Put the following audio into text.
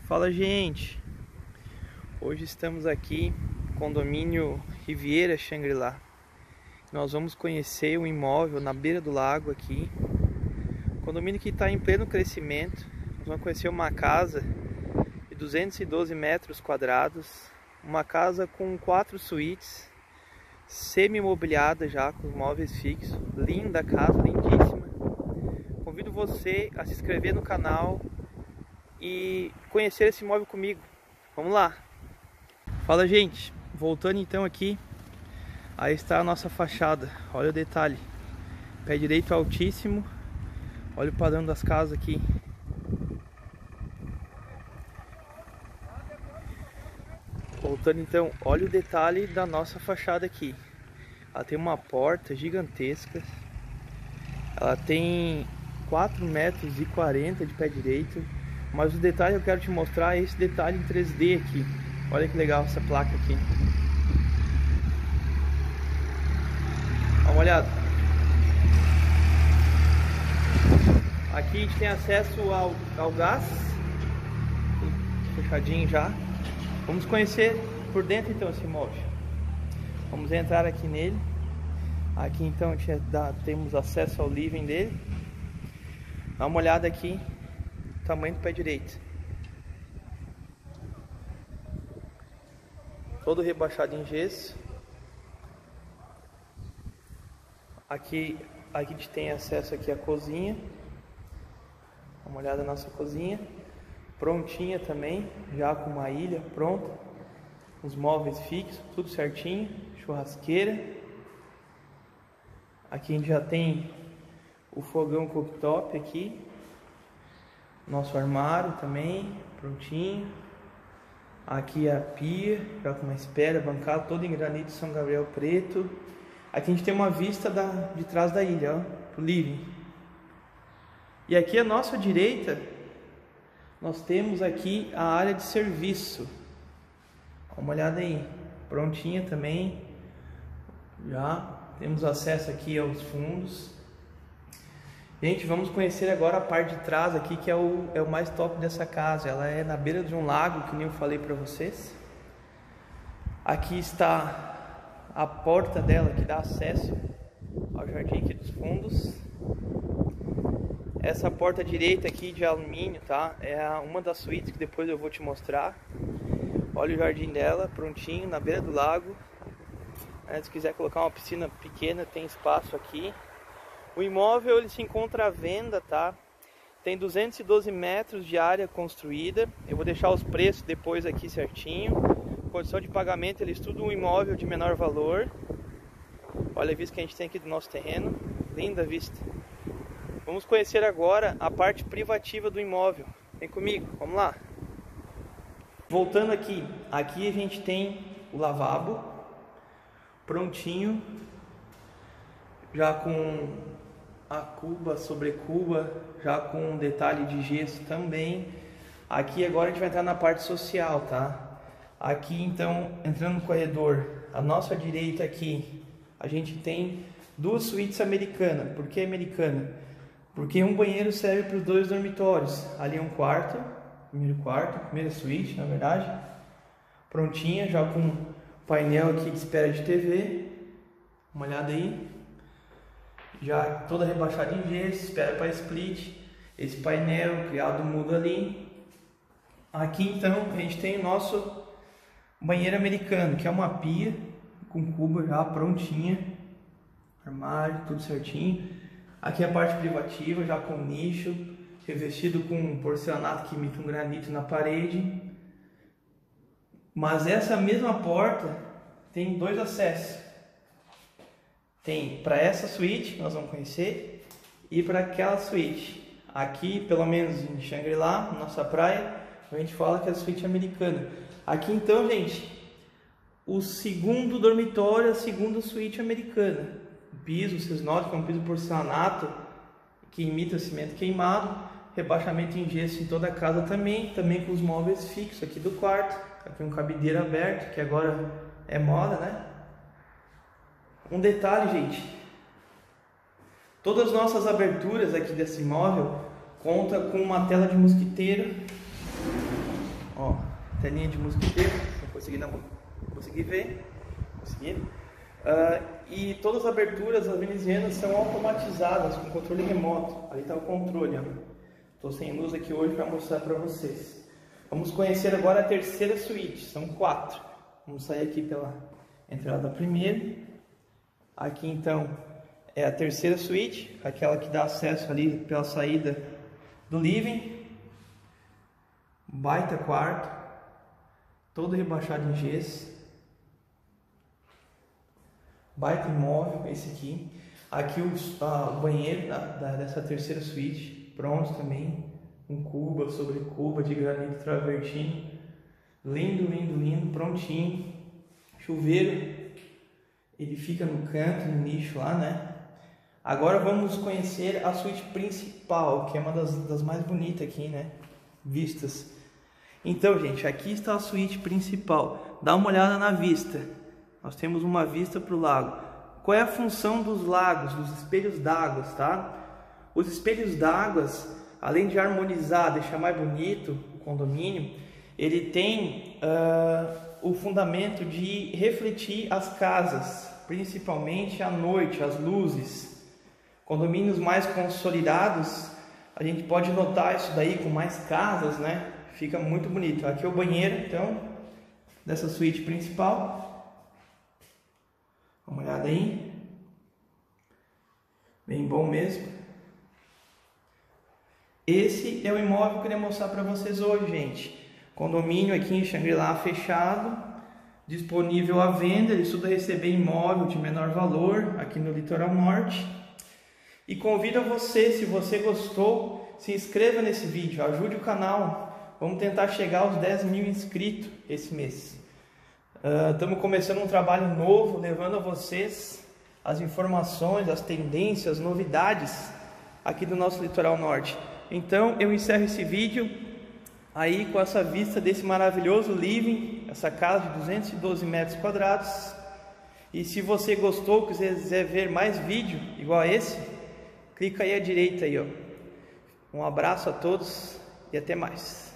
Fala, gente! Hoje estamos aqui no condomínio Riviera Shangri-La. Nós vamos conhecer um imóvel na beira do lago aqui. Condomínio que está em pleno crescimento. Nós vamos conhecer uma casa de 212 metros quadrados. Uma casa com 4 suítes, semi-imobiliada já, com móveis fixos. Linda casa, lindíssima. Convido você a se inscrever no canal e conhecer esse imóvel comigo. Vamos lá! Fala, gente! Voltando então aqui, aí está a nossa fachada. Olha o detalhe, pé direito altíssimo. Olha o padrão das casas aqui. Voltando então, olha o detalhe da nossa fachada aqui. Ela tem uma porta gigantesca. Ela tem 4,40 metros de pé direito. Mas o detalhe que eu quero te mostrar é esse detalhe em 3D aqui. Olha que legal essa placa aqui. Dá uma olhada. Aqui a gente tem acesso ao gás. Fechadinho já. Vamos conhecer por dentro então esse imóvel. Vamos entrar aqui nele. Aqui então temos acesso ao living dele. Dá uma olhada aqui. Tamanho do pé direito. Todo rebaixado em gesso. Aqui a gente tem acesso aqui à cozinha. Dá uma olhada na nossa cozinha. Prontinha também, já com uma ilha pronta. Os móveis fixos, tudo certinho. Churrasqueira. Aqui a gente já tem o fogão cooktop aqui. Nosso armário também, prontinho. Aqui a pia, já com uma espera, bancada toda em granito São Gabriel preto. Aqui a gente tem uma vista de trás da ilha, ó, pro living. E aqui à nossa direita, nós temos aqui a área de serviço. Dá uma olhada aí, prontinha também. Já temos acesso aqui aos fundos. Gente, vamos conhecer agora a parte de trás aqui, que é o mais top dessa casa. Ela é na beira de um lago, que nem eu falei para vocês. Aqui está a porta dela, que dá acesso ao jardim aqui dos fundos. Essa porta direita aqui de alumínio, tá? É uma das suítes que depois eu vou te mostrar. Olha o jardim dela, prontinho, na beira do lago. Se quiser colocar uma piscina pequena, tem espaço aqui. O imóvel ele se encontra à venda, tá? Tem 212 metros de área construída. Eu vou deixar os preços depois aqui certinho. Condição de pagamento, eles tudo um imóvel de menor valor. Olha a vista que a gente tem aqui do nosso terreno. Linda vista. Vamos conhecer agora a parte privativa do imóvel. Vem comigo, vamos lá. Voltando aqui. Aqui a gente tem o lavabo. Prontinho. Já com a cuba sobre cuba, já com um detalhe de gesso também. Aqui agora a gente vai entrar na parte social, tá? Aqui então, entrando no corredor, à nossa direita aqui, a gente tem 2 suítes americanas. Por que americana? Porque um banheiro serve para os 2 dormitórios. Ali é um quarto, primeira suíte, na verdade. Prontinha, já com painel aqui de espera de TV. Uma olhada aí. Já toda rebaixada em gesso, espera para split. Esse painel, criado mudo ali. Aqui então a gente tem o nosso banheiro americano, que é uma pia com cuba já prontinha. Armário, tudo certinho. Aqui a parte privativa, já com nicho, revestido com porcelanato que imita um granito na parede. Mas essa mesma porta tem 2 acessos. Tem para essa suíte, que nós vamos conhecer, e para aquela suíte. Aqui, pelo menos em Shangri-La, nossa praia, a gente fala que é a suíte americana. Aqui então, gente, o segundo dormitório, a segunda suíte americana. O piso, vocês notam que é um piso porcelanato, que imita cimento queimado. Rebaixamento em gesso em toda a casa também com os móveis fixos aqui do quarto. Aqui um cabideiro aberto, que agora é moda, né? Um detalhe, gente, todas as nossas aberturas aqui desse imóvel conta com uma tela de mosquiteiro telinha de mosquiteiro, não consegui ver. Consegui. E todas as aberturas, as venezianas, são automatizadas com controle remoto. Ali está o controle, ó. Estou sem luz aqui hoje para mostrar para vocês. Vamos conhecer agora a terceira suíte, são 4. Vamos sair aqui pela entrada da primeira. Aqui então é a terceira suíte, aquela que dá acesso ali pela saída do living. Baita quarto, todo rebaixado em gesso. Baita imóvel esse aqui. Aqui o banheiro dessa terceira suíte, pronto também, com cuba sobre cuba de granito travertino, lindo, lindo, lindo, prontinho. Chuveiro, ele fica no canto, no nicho lá, né? Agora vamos conhecer a suíte principal, que é uma das mais bonitas aqui, né? Vistas. Então, gente, aqui está a suíte principal. Dá uma olhada na vista. Nós temos uma vista para o lago. Qual é a função dos lagos, dos espelhos d'água, tá? Os espelhos d'água, além de harmonizar, deixar mais bonito o condomínio, ele tem o fundamento de refletir as casas, principalmente à noite, as luzes. Condomínios mais consolidados, a gente pode notar isso daí com mais casas, né? Fica muito bonito. Aqui é o banheiro, então, dessa suíte principal. Dá uma olhada aí. Bem bom mesmo. Esse é o imóvel que eu queria mostrar para vocês hoje, gente. Condomínio aqui em Xangri-Lá fechado, disponível à venda. Ele estuda receber imóvel de menor valor aqui no litoral norte. E convido você, se você gostou, se inscreva nesse vídeo, ajude o canal. Vamos tentar chegar aos 10 mil inscritos esse mês. Estamos começando um trabalho novo, levando a vocês as informações, as tendências, as novidades aqui do nosso litoral norte. Então eu encerro esse vídeo aí com essa vista desse maravilhoso living, essa casa de 212 metros quadrados. E se você gostou, quiser ver mais vídeo igual a esse, clica aí à direita aí, ó. Um abraço a todos e até mais.